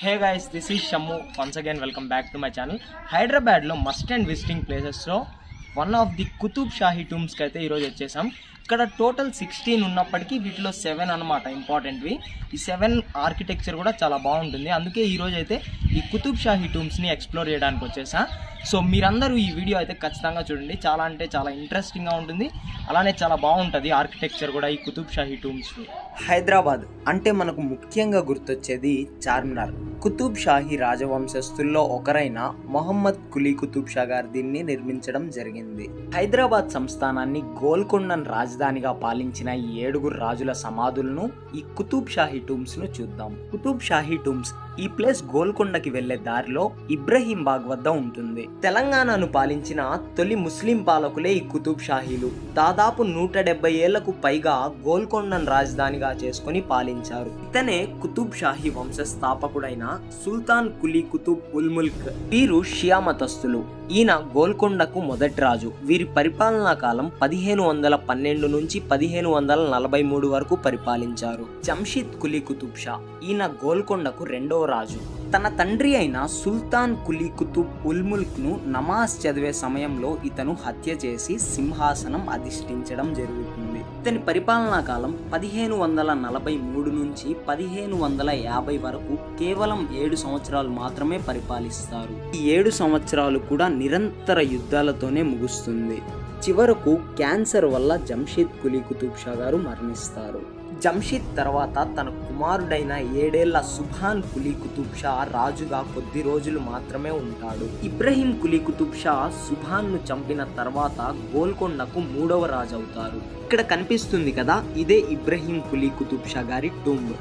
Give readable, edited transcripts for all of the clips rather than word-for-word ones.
Hey guys, this is Shammu. Once again, welcome back to my channel. Hyderabad lo must and visiting places lo one of the Qutub Shahi tombs kaithe ee roju vachesam. ఇక్కడ total 16 ఉన్నప్పటికీ వీటిలో 7 అన్నమాట ఇంపార్టెంట్వి. ఈ 7 architecture కూడా చాలా బాగుంటుంది. అందుకే ఈ రోజు అయితే ఈ కుతుబ్ షాహీ టూమ్స్ని ఎక్స్ప్లోర్ చేయడానికి వచ్చేసా. సో మీరందరూ ఈ వీడియో అయితే ఖచ్చితంగా చూడండి. చాలా అంటే చాలా ఇంట్రెస్టింగ్గా ఉంటుంది. అలానే చాలా బాగుంటుంది ఆర్కిటెక్చర్ కూడా ఈ కుతుబ్ షాహీ టూమ్స్. హైదరాబాద్ అంటే మనకు ముఖ్యంగా గుర్తొచ్చేది చార్మినార్. కుతుబ్ షాహీ రాజవంశస్థుల్లో ఒకరైన మొహమ్మద్ కులీ కుతుబ్ షా గారు దీన్ని నిర్మించడం జరిగింది. హైదరాబాద్ సంస్థానాన్ని గోల్కొండను రాజధానిగా పాలించిన ఈ 7 రాజుల సమాధులను ఈ కుతుబ్ షాహీ టూమ్స్ ను చూద్దాం. కుతుబ్ షాహీ టూమ్స్ ఈ ప్లేస్ గోల్కొండకి వెళ్లే దారిలో ఇబ్రహీం బాగ్ వద్ద ఉంటుంది. తెలంగాణను పాలించిన తొలి ముస్లిం పాలకులే ఈ కుతుబ్ షాహీలు. దాదాపు 170 ఏళ్లకు పైగా గోల్కొండను రాజధానిగా చేసుకుని పాలించారు. ఇతనే కుతుబ్ షాహీ వంశ స్థాపకుడైన సుల్తాన్ కులీ కుతుబ్ ఉల్ ముల్క్. వీరు షియా మతస్థులు. ఈయన గోల్కొండకు మొదటి రాజు. వీరి పరిపాలనా కాలం 1512 నుంచి 1543 వరకు పరిపాలించారు. జంషీద్ కులీ కుతుబ్ షా ఈయన గోల్కొండకు రెండవ రాజు. తన తండ్రి అయిన సుల్తాన్ కులీ కుతుబ్ ఉల్ ముల్క్ ను నమాజ్ చదివే సమయంలో ఇతను హత్య చేసి సింహాసనం అధిష్ఠించడం జరుగుతుంది. ఇతని పరిపాలనా కాలం 1543 నుంచి 1550 వరకు కేవలం 7 సంవత్సరాలు మాత్రమే పరిపాలిస్తారు. ఈ 7 సంవత్సరాలు కూడా నిరంతర యుద్ధాలతోనే ముగుస్తుంది. చివరకు క్యాన్సర్ వల్ల జంషీద్ కులీ కుతుబ్ షా గారు మరణిస్తారు. జంషీద్ తర్వాత తన కుమారుడైన 7 ఏళ్ల సుభాన్ కులీ కుతుబ్ షా రాజుగా కొద్ది రోజులు మాత్రమే ఉంటాడు. ఇబ్రహీం కులీ కుతుబ్ షా సుభాన్ ను చంపిన తర్వాత గోల్కొండకు 3వ రాజు అవుతారు. ఇక్కడ కనిపిస్తుంది కదా, ఇదే ఇబ్రహీం కులీ కుతుబ్ షా గారి టూంబ్.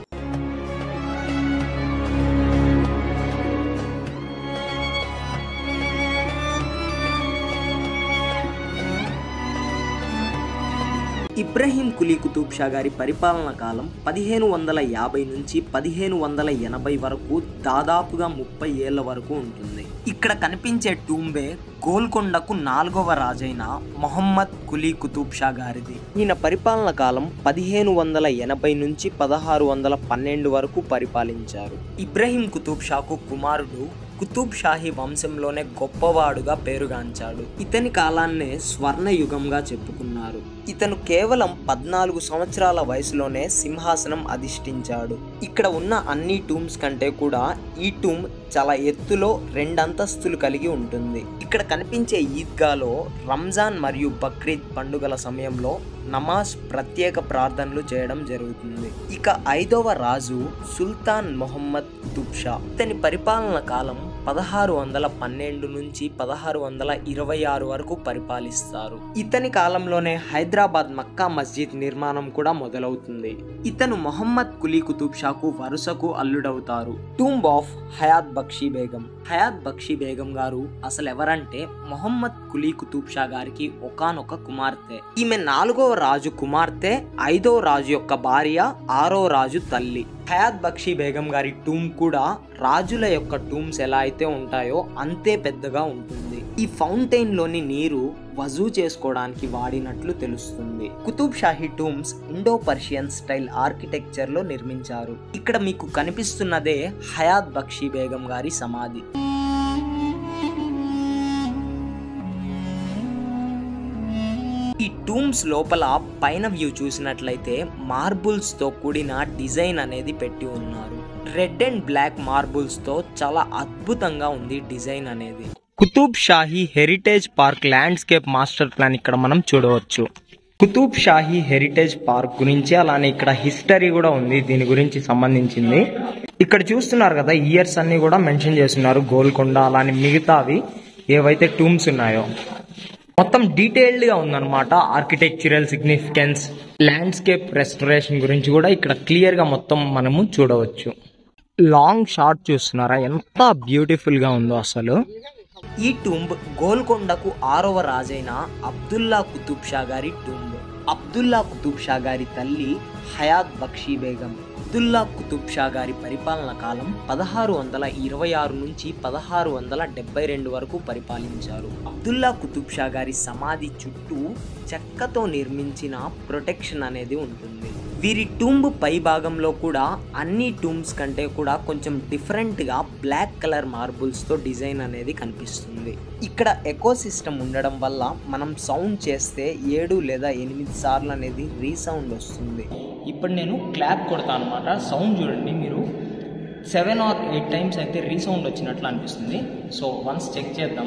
ఇబ్రహీం కులీ కుతుబ్ షా గారి పరిపాలనా కాలం 1550 నుంచి 1580 వరకు దాదాపుగా 30 ఏళ్ల వరకు ఉంటుంది. ఇక్కడ కనిపించే టూంబే గోల్కొండకు 4వ రాజైన మొహమ్మద్ కులీ కుతుబ్ షా గారిది. ఈయన పరిపాలనా కాలం 1580 నుంచి 1612 వరకు పరిపాలించారు. ఇబ్రహీం కుతుబ్ షాకు కుమారుడు కుతుబ్ షాహీ వంశంలోనే గొప్పవాడుగా పేరుగాంచాడు. ఇతని కాలాన్నే స్వర్ణ యుగంగా చెప్పుకున్నారు. ఇతను కేవలం 14 సంవత్సరాల వయసులోనే సింహాసనం అధిష్ఠించాడు. ఇక్కడ ఉన్న అన్ని టూమ్స్ కంటే కూడా ఈ టూమ్ చాలా ఎత్తులో 2 అంతస్తులు కలిగి ఉంటుంది. ఇక్కడ కనిపించే ఈద్గాలో రంజాన్ మరియు బక్రీద్ పండుగల సమయంలో నమాజ్ ప్రత్యేక ప్రార్థనలు చేయడం జరుగుతుంది. ఇక 5వ రాజు సుల్తాన్ మొహమ్మద్ కుతుబ్ షా. ఇతని పరిపాలన కాలం 1612 నుంచి 1626 వరకు పరిపాలిస్తారు. ఇతని కాలంలోనే హైదరాబాద్ మక్కా మస్జిద్ నిర్మాణం కూడా మొదలవుతుంది. ఇతను మొహమ్మద్ కులీ కుతుబ్ షాకు వరుసకు అల్లుడవుతారు. Tomb of Hayat Bakshi Begum. హయాత్ బక్షీ బేగం గారు అసలు ఎవరంటే మొహమ్మద్ కులీ కుతుబ్ షా గారికి ఒకానొక కుమార్తె. ఈమె 4వ రాజు కుమార్తె, 5వ రాజు యొక్క భార్య, 6వ రాజు తల్లి. హయాత్ బక్షీ బేగం గారి టూమ్ కూడా రాజుల యొక్క టూమ్స్ ఎలా అయితే ఉంటాయో అంతే పెద్దగా ఉంటుంది. ఈ ఫౌంటైన్ లోని నీరు వజూ చేసుకోవడానికి వాడినట్లు తెలుస్తుంది. Qutub Shahi tombs Indo Persian style architecture లో నిర్మించారు. ఇక్కడ మీకు కనిపిస్తున్నదే హయాత్ బక్షీ బేగం గారి సమాధి. ఈ టూమ్స్ లోపల పైన వ్యూ చూసినట్లయితే మార్బుల్స్ తో కూడిన డిజైన్ అనేది పెట్టి ఉన్నారు. రెడ్ అండ్ బ్లాక్ మార్బుల్స్ తో చాలా అద్భుతంగా ఉంది డిజైన్ అనేది. Qutub Shahi heritage park landscape master plan ఇక్కడ మనం చూడవచ్చు. కుతుబ్ షాహీ హెరిటేజ్ పార్క్ గురించి అలానే ఇక్కడ హిస్టరీ కూడా ఉంది దీని గురించి సంబంధించింది. ఇక్కడ చూస్తున్నారు కదా, ఇయర్స్ అన్ని కూడా మెన్షన్ చేస్తున్నారు. గోల్కొండ అలానే మిగతావి ఏవైతే టూమ్స్ ఉన్నాయో మొత్తం డీటెయిల్డ్ గా ఉందన్నమాట. ఆర్కిటెక్చరల్ సిగ్నిఫికెన్స్, ల్యాండ్స్కేప్ రెస్టరేషన్ గురించి కూడా ఇక్కడ క్లియర్ గా మొత్తం మనము చూడవచ్చు. లాంగ్ షాట్ చూస్తున్నారా, ఎంత బ్యూటిఫుల్ గా ఉందో అసలు. ఈ టూంబ్ గోల్కొండకు 6వ రాజైన అబ్దుల్లా కుతుబ్ షా గారి టూంబ్. అబ్దుల్లా కుతుబ్ షా గారి తల్లి హయాత్ బక్షీ బేగం. అబ్దుల్లా కుతుబ్ షా గారి పరిపాలన కాలం 1626 నుంచి 1672 వరకు పరిపాలించారు. అబ్దుల్లా కుతుబ్ షా గారి సమాధి చుట్టూ చెక్కతో నిర్మించిన ప్రొటెక్షన్ అనేది ఉంటుంది. వీరి టూంబ్ పై భాగంలో కూడా అన్ని టూంబ్స్ కంటే కూడా కొంచెం డిఫరెంట్గా బ్లాక్ కలర్ మార్బుల్స్తో డిజైన్ అనేది కనిపిస్తుంది. ఇక్కడ ఎకో సిస్టమ్ ఉండడం వల్ల మనం సౌండ్ చేస్తే 7 లేదా 8 సార్లు అనేది రీసౌండ్ వస్తుంది. ఇప్పుడు నేను క్లాప్ కొడతాను అనమాట. సౌండ్ చూడండి మీరు, 7 or 8 టైమ్స్ అయితే రీసౌండ్ వచ్చినట్లు అనిపిస్తుంది. సో వన్స్ చెక్ చేద్దాం.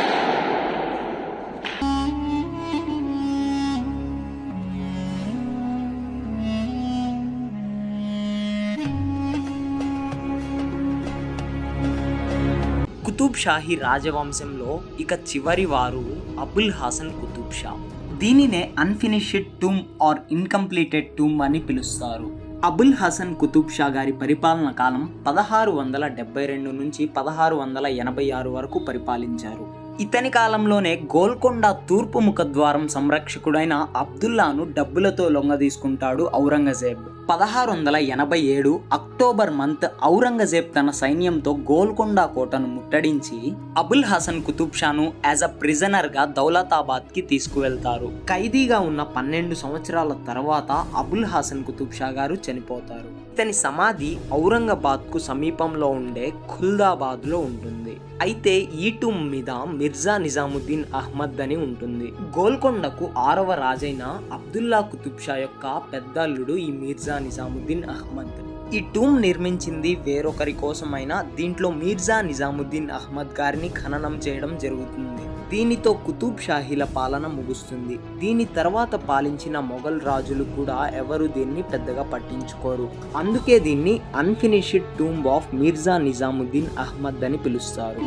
కుతుబ్ షాహీ రాజవంశంలో ఇక చివరి వారు అబుల్ హాసన్ కుతుబ్ షా. దీనినే unfinished tomb or incompleted tomb అని పిలుస్తారు. అబుల్ హసన్ కుతుబ్ షా గారి పరిపాలన కాలం 1672 నుంచి 1686 వరకు పరిపాలించారు. ఇతని కాలంలోనే గోల్కొండ తూర్పు ముఖద్వారం సంరక్షకుడైన అబ్దుల్లాను డబ్బులతో లొంగదీసుకుంటాడు ఔరంగజేబ్. 1687 అక్టోబర్ మంత్ ఔరంగజేబ్ తన సైన్యంతో గోల్కొండ కోటను ముట్టడించి అబుల్ హసన్ కుతుబ్ షాను యాజ్ అ ప్రిజనర్ గా దౌలతాబాద్ కి తీసుకువెళ్తారు. ఖైదీగా ఉన్న 12 సంవత్సరాల తర్వాత అబుల్ హసన్ కుతుబ్ షా గారు చనిపోతారు. ఇతని సమాధి ఔరంగాబాద్ కు సమీపంలో ఉండే ఖుల్దాబాద్ లో ఉంటుంది. అయితే ఈ టూమ్ మీద మిర్జా నిజాముద్దీన్ అహ్మద్ అని ఉంటుంది. గోల్కొండకు 6వ రాజైన అబ్దుల్లా కుతుబ్ షా యొక్క పెద్దల్లుడు ఈ మిర్జా నిజాముద్దీన్ అహ్మద్. ఈ టూమ్ నిర్మించింది వేరొకరి కోసమైనా దీంట్లో మిర్జా నిజాముద్దీన్ అహ్మద్ గారిని ఖననం చేయడం జరుగుతుంది. దీనితో కుతుబ్ షాహీల పాలన ముగుస్తుంది. దీని తర్వాత పాలించిన మొఘల్ రాజులు కూడా ఎవరు దీన్ని పెద్దగా పట్టించుకోరు. అందుకే దీన్ని unfinished tomb of Mirza Nizamuddin Ahmed అని పిలుస్తారు.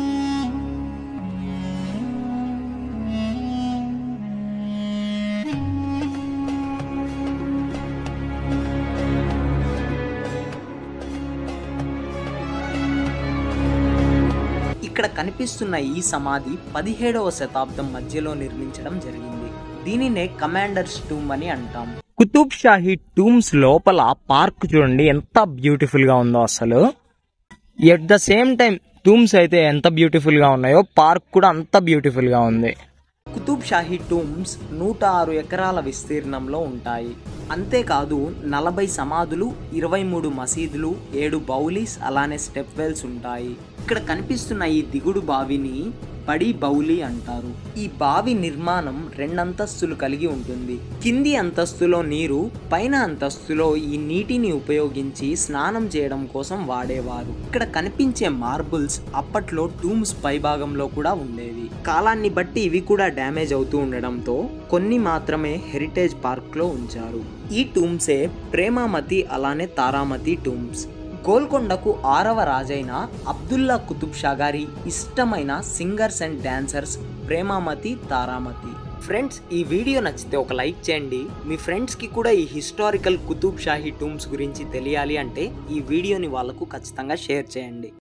ఇక్కడ కనిపిస్తున్న ఈ సమాధి 17వ శతాబ్దం మధ్యలో నిర్మించడం జరిగింది. దీనినే కమాండర్స్ టూమ్ అని అంటాం. కుతుబ్ షాహీ టూమ్స్ లోపల పార్క్ చూడండి ఎంత బ్యూటిఫుల్ గా ఉందో. అసలు at the same time tombs అయితే ఎంత బ్యూటిఫుల్ గా ఉన్నాయో పార్క్ కూడా అంత బ్యూటిఫుల్ గా ఉంది. కుతుబ్ షాహీ టూమ్స్ 106 ఎకరాల విస్తీర్ణంలో ఉంటాయి. అంతేకాదు 40 సమాధులు, 23 మసీదులు, 7 బౌలీస్, అలానే స్టెప్ వెల్స్ ఉంటాయి. ఇక్కడ కనిపిస్తున్న ఈ దిగుడు బావిని బడి బౌలి అంటారు. ఈ బావి నిర్మాణం 2 అంతస్తులు కలిగి ఉంటుంది. కింది అంతస్తులో నీరు, పైన అంతస్తులో ఈ నీటిని ఉపయోగించి స్నానం చేయడం కోసం వాడేవారు. ఇక్కడ కనిపించే మార్బుల్స్ అప్పట్లో టూమ్స్ పైభాగంలో కూడా ఉండేవి. కాలాన్ని బట్టి ఇవి కూడా డ్యామేజ్ అవుతూ ఉండడంతో కొన్ని మాత్రమే హెరిటేజ్ పార్క్ లో ఉంచారు. ఈ టూమ్సే ప్రేమామతి అలానే తారామతి టూమ్స్. గోల్కొండకు 6వ రాజైన అబ్దుల్లా కుతుబ్ షా గారి ఇష్టమైన singers and dancers Premamati, Taramati. Friends, ఈ వీడియో నచ్చితే ఒక లైక్ చేయండి. మీ ఫ్రెండ్స్కి కూడా ఈ హిస్టారికల్ కుతుబ్ షాహీ టూమ్స్ గురించి తెలియాలి అంటే ఈ వీడియోని వాళ్ళకు ఖచ్చితంగా షేర్ చేయండి.